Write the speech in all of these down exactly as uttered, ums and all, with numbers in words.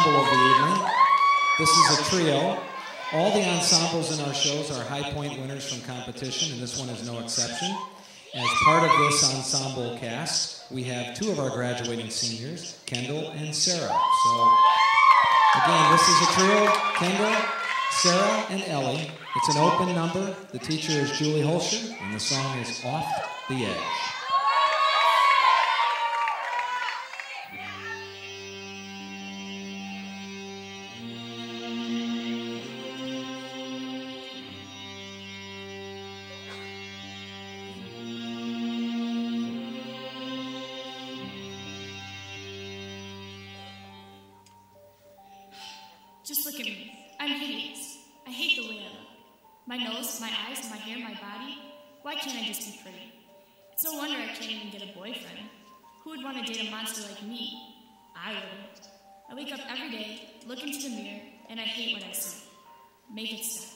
ensemble of the evening. This is a trio. All the ensembles in our shows are High Point winners from competition, and this one is no exception. As part of this ensemble cast, we have two of our graduating seniors, Kendall and Sarah. So, again, this is a trio, Kendall, Sarah, and Ellie. It's an open number. The teacher is Julie Holscher, and the song is Off the Edge. Just look at me. I'm hideous. I hate the way I look. My nose, my eyes, my hair, my body. Why can't I just be pretty? It's no wonder I can't even get a boyfriend. Who would want to date a monster like me? I wouldn't. I wake up every day, look into the mirror, and I hate what I see. Make it stop.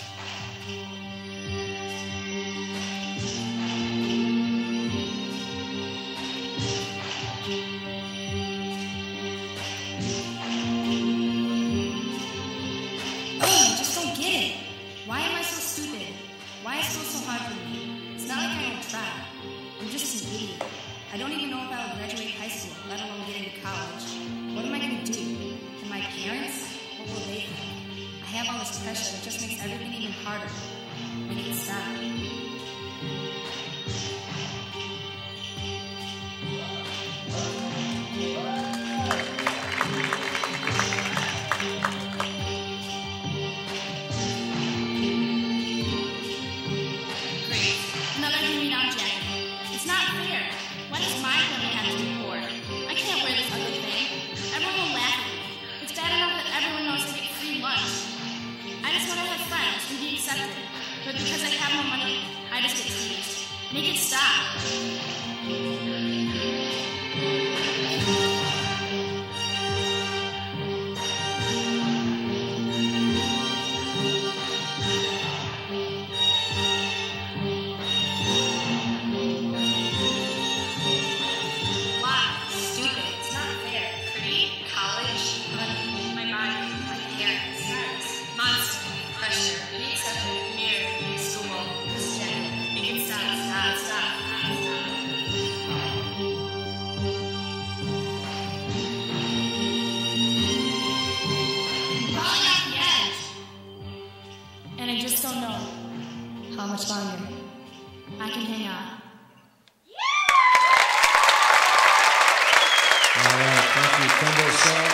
Why am I so stupid? Why is school so hard for me? It's not like I don't try. I'm just an idiot. I don't even know if I will graduate high school, let alone get into college. What am I going to do? And my parents? What will they think? I have all this pressure that just makes everything even harder. Make it stop. But because I have no money, I just get teased. Make it stop. Wow, stupid. It's not fair. Pretty, college, money, my body, my parents, monster, pressure, be accepted, mirror, school, this gender. Make it stop, stop, stop, stop. Falling off the edge. And I just don't know how much longer I can hang on. All right, thank you, Kendall, Sarah.